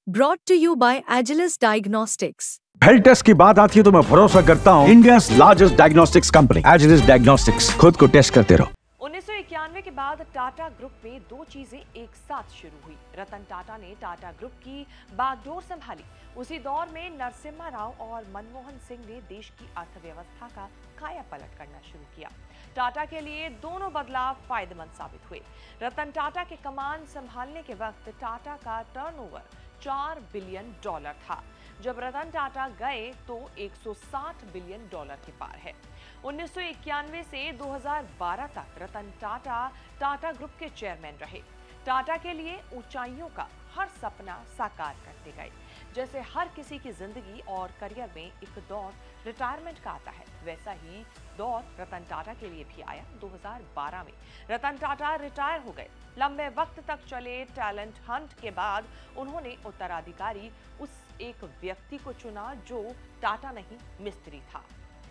Brought to you by Agilus Diagnostics. Health test की बात आती है तो मैं भरोसा करता हूँ India largest diagnostics company Agilus diagnostics. खुद को टेस्ट करते रहो। 1991 के बाद टाटा ग्रुप में दो चीजें एक साथ शुरू हुई। रतन टाटा ने टाटा ग्रुप की बागडोर संभाली। उसी दौर में नरसिम्हा राव और मनमोहन सिंह ने देश की अर्थव्यवस्था का कायापलट करना शुरू किया। टाटा के लिए दोनों बदलाव फायदेमंद साबित हुए। रतन टाटा के कमान संभालने के वक्त टाटा का टर्नओवर $4 बिलियन था। जब रतन टाटा गए तो $160 बिलियन के पार है। 1991 से 2012 तक रतन टाटा टाटा ग्रुप के चेयरमैन रहे। टाटा के लिए ऊंचाइयों का हर सपना साकार करते गए। जैसे हर किसी की जिंदगी और करियर में एक दौर रिटायरमेंट का आता है, वैसा ही दौर रतन टाटा के लिए भी आया। 2012 में रतन टाटा रिटायर हो गए। लंबे वक्त तक चले टैलेंट हंट के बाद उन्होंने उत्तराधिकारी उस एक व्यक्ति को चुना जो टाटा नहीं मिस्त्री था।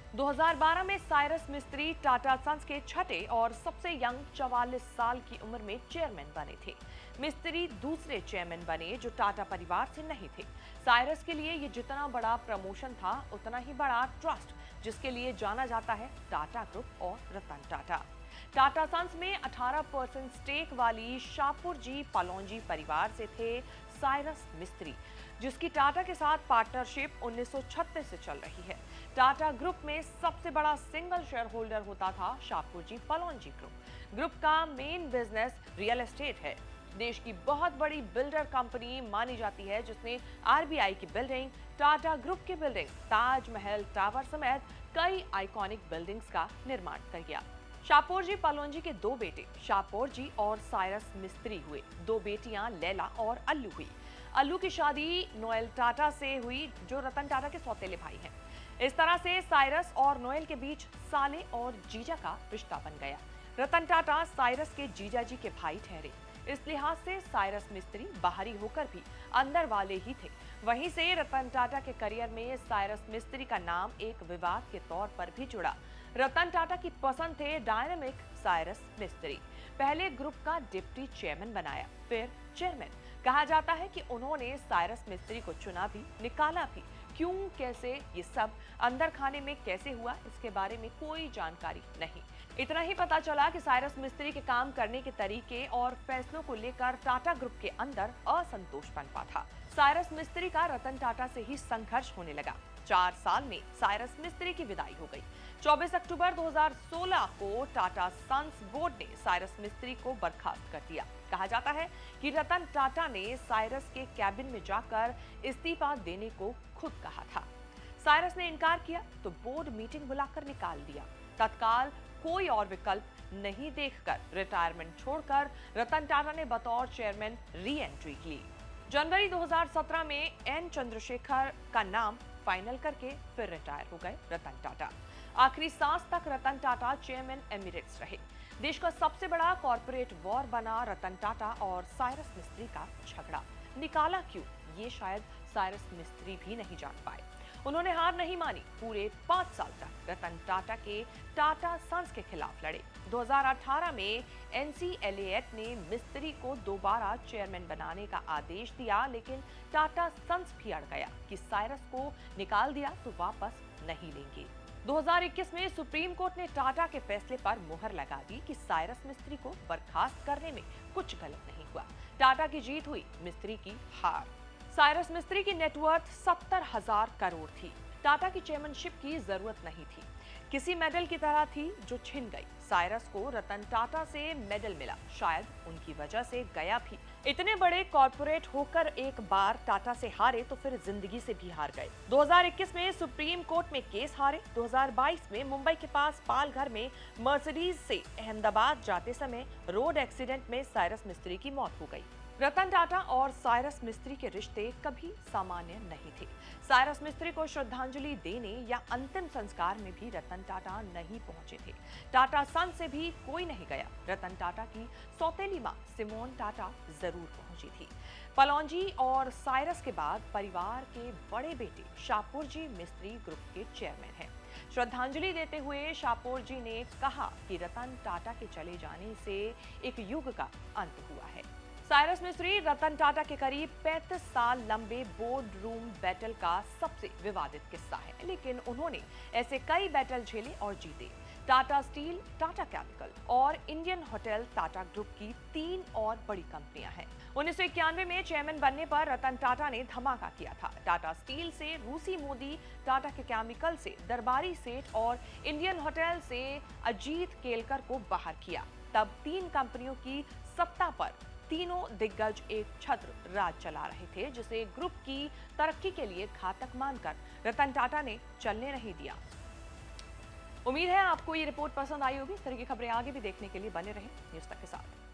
2012 में साइरस मिस्त्री टाटा सन्स के छठे और सबसे यंग 44 साल की उम्र में चेयरमैन बने थे। मिस्त्री दूसरे चेयरमैन बने जो टाटा परिवार से नहीं थे। साइरस के लिए ये जितना बड़ा प्रमोशन था उतना ही बड़ा ट्रस्ट, जिसके लिए जाना जाता है टाटा ग्रुप और रतन टाटा। टाटा सन्स में 18% स्टेक वाली शाहपुर जी पालोंजी परिवार से थे साइरस मिस्त्री, जिसकी टाटा के साथ पार्टनरशिप 1936 से चल रही है। टाटा ग्रुप में सबसे बड़ा सिंगल शेयर होल्डर होता था शाहपुर जी पालोंजी ग्रुप का मेन बिजनेस रियल एस्टेट है। देश की बहुत बड़ी बिल्डर कंपनी मानी जाती है, जिसने आरबीआई की बिल्डिंग, टाटा ग्रुप की बिल्डिंग, ताजमहल टावर समेत कई आइकॉनिक बिल्डिंग्स का निर्माण कर गया। शाहपुर जी पालोंजी के दो बेटे शाहपुर जी और साइरस मिस्त्री हुए। दो बेटियां लैला और अल्लू हुई। अल्लू की शादी नोएल टाटा से हुई, जो रतन टाटा के सौतेले भाई हैं। इस तरह से साइरस और नोएल के बीच साले और जीजा का रिश्ता बन गया। रतन टाटा साइरस के जीजा जी के भाई ठहरे। इस लिहाज से साइरस मिस्त्री बाहरी होकर भी अंदर वाले ही थे। वहीं से रतन टाटा के करियर में साइरस मिस्त्री का नाम एक विवाद के तौर पर भी जुड़ा। रतन टाटा की पसंद थे डायनामिक साइरस मिस्त्री। पहले ग्रुप का डिप्टी चेयरमैन बनाया, फिर चेयरमैन। कहा जाता है कि उन्होंने साइरस मिस्त्री को चुना भी, निकाला भी। क्यों, कैसे, ये सब अंदर खाने में कैसे हुआ, इसके बारे में कोई जानकारी नहीं। इतना ही पता चला कि साइरस मिस्त्री के काम करने के तरीके और फैसलों को लेकर टाटा ग्रुप के अंदर असंतोष पनपा था। साइरस मिस्त्री का रतन टाटा से ही संघर्ष होने लगा। 4 साल में साइरस मिस्त्री की विदाई हो गई। 24 अक्टूबर 2016 को टाटा सन्स बोर्ड ने साइरस मिस्त्री को बर्खास्त कर दिया। कहा जाता है कि रतन टाटा ने साइरस के कैबिन में जाकर इस्तीफा देने को खुद कहा था। साइरस ने इनकार किया तो बोर्ड मीटिंग बुलाकर निकाल दिया। तत्काल कोई और विकल्प नहीं देखकर रिटायरमेंट छोड़कर रतन टाटा ने बतौर चेयरमैन री एंट्री ली। जनवरी 2017 में एन चंद्रशेखर का नाम फाइनल करके फिर रिटायर हो गए रतन टाटा। आखिरी सांस तक रतन टाटा चेयरमैन एमिरेट्स रहे। देश का सबसे बड़ा कॉर्पोरेट वॉर बना रतन टाटा और साइरस मिस्त्री का झगड़ा। निकाला क्यों, ये शायद साइरस मिस्त्री भी नहीं जान पाए। उन्होंने हार नहीं मानी। पूरे 5 साल तक रतन टाटा के टाटा सन्स के खिलाफ लड़े। 2018 में NCLAT ने मिस्त्री को दोबारा चेयरमैन बनाने का आदेश दिया, लेकिन टाटा सन्स भी अड़ गया कि साइरस को निकाल दिया तो वापस नहीं लेंगे। 2021 में सुप्रीम कोर्ट ने टाटा के फैसले पर मुहर लगा दी कि साइरस मिस्त्री को बर्खास्त करने में कुछ गलत नहीं हुआ। टाटा की जीत हुई, मिस्त्री की हार। साइरस मिस्त्री की नेटवर्थ 70,000 करोड़ थी। टाटा की चेयरमैनशिप की जरूरत नहीं थी, किसी मेडल की तरह थी जो छिन गई। साइरस को रतन टाटा से मेडल मिला, शायद उनकी वजह से गया भी। इतने बड़े कॉर्पोरेट होकर एक बार टाटा से हारे तो फिर जिंदगी से भी हार गए। 2021 में सुप्रीम कोर्ट में केस हारे। 2022 में मुंबई के पास पालघर में मर्सिडीज से अहमदाबाद जाते समय रोड एक्सीडेंट में साइरस मिस्त्री की मौत हो गई। रतन टाटा और साइरस मिस्त्री के रिश्ते कभी सामान्य नहीं थे। साइरस मिस्त्री को श्रद्धांजलि देने या अंतिम संस्कार में भी रतन टाटा नहीं पहुंचे थे। टाटा सन्स से भी कोई नहीं गया। रतन टाटा की सौतेली मां सिमोन टाटा जरूर पहुंची थी। पालोंजी और साइरस के बाद परिवार के बड़े बेटे शाहपुर जी मिस्त्री ग्रुप के चेयरमैन हैं। श्रद्धांजलि देते हुए शाहपुर जी ने कहा कि रतन टाटा के चले जाने से एक युग का अंत हुआ है। साइरस मिस्त्री रतन टाटा के करीब 35 साल लंबे बोर्ड रूम बैटल का सबसे विवादित किस्सा है, लेकिन उन्होंने ऐसे कई बैटल झेले और जीते। टाटा स्टील, टाटा केमिकल और इंडियन होटल टाटा ग्रुप की 3 और बड़ी कंपनियां हैं। 1991 में चेयरमैन बनने पर रतन टाटा ने धमाका किया था। टाटा स्टील से रूसी मोदी, टाटा के केमिकल से दरबारी सेठ और इंडियन होटल से अजीत केलकर को बाहर किया। तब 3 कंपनियों की सत्ता पर तीनों दिग्गज एक छत्र राज चला रहे थे, जिसे ग्रुप की तरक्की के लिए घातक मानकर रतन टाटा ने चलने नहीं दिया। उम्मीद है आपको ये रिपोर्ट पसंद आई होगी। इस तरह की खबरें आगे भी देखने के लिए बने रहें न्यूज़ तक के साथ।